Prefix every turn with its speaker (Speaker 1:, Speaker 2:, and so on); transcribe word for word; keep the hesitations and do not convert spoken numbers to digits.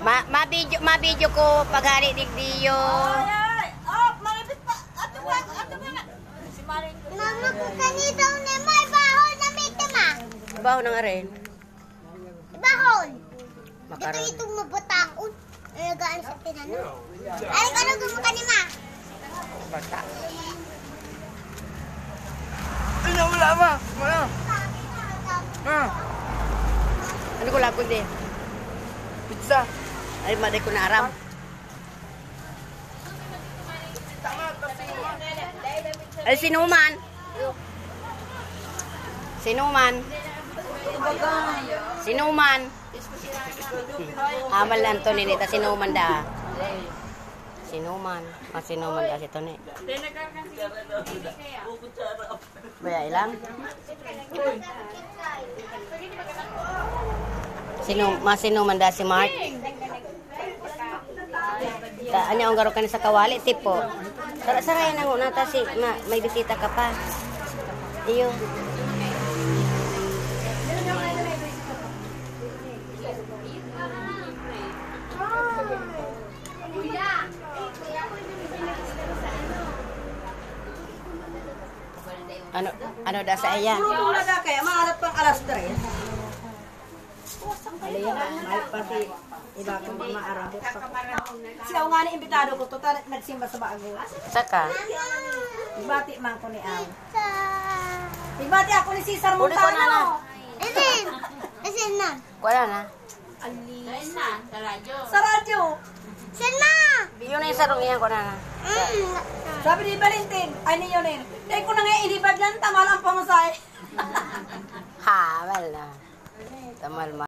Speaker 1: Ma ma-video ma-video ko paghari digdiyo.
Speaker 2: Ay ay. Oh, malapit pa. Ato ba? Ato ba? Si Maring.
Speaker 3: Mama ko kanito ni may bahon na may tema.
Speaker 1: Baho nang aren.
Speaker 3: Bahon. Ito
Speaker 1: Makaroon.
Speaker 3: itong mabutaon. Alagaan sa tinano. Ay, ano gumuka ni ma?
Speaker 1: Bata.
Speaker 4: Ano wala ma? Wala. Ah,
Speaker 1: Ano ko lagod eh?
Speaker 4: pizza.
Speaker 1: Ay, maday ko na aram. Ay, sinuman. Sinuman. Sinuman. Amal lang to ni Nita, sinuman da. Sinuman. Mas sinuman da si Tony. Baya ilang? Sino, mas sinuman da si Mark? Ta, anya ang garo ka sa kawali, tipo. Sara-sarayan ang una, ta si, ma, may bisita ka pa. Iyo. Ano, ano da sa iya?
Speaker 2: Wala na kaya maharap pang alas tres.
Speaker 5: May pati iba kong mga Arabo.
Speaker 2: Siya nga ni imbitado ko total nagsimba sa bago.
Speaker 1: Saka.
Speaker 5: Ibati man ko ni Aw.
Speaker 2: Ibati ako ni Cesar
Speaker 1: Uli ko na na.
Speaker 2: Montano.
Speaker 3: Isin. Isin na.
Speaker 1: Wala na.
Speaker 2: Sa radyo.
Speaker 3: Isin na.
Speaker 1: Yun na yung sarong iyan ko na na.
Speaker 3: Mm.
Speaker 2: Sabi ni Valentin, ay ni Yonin. Dahil ko na nga inibad lang, tamal ang pamasay.
Speaker 1: Ha, wala. Tamal ma.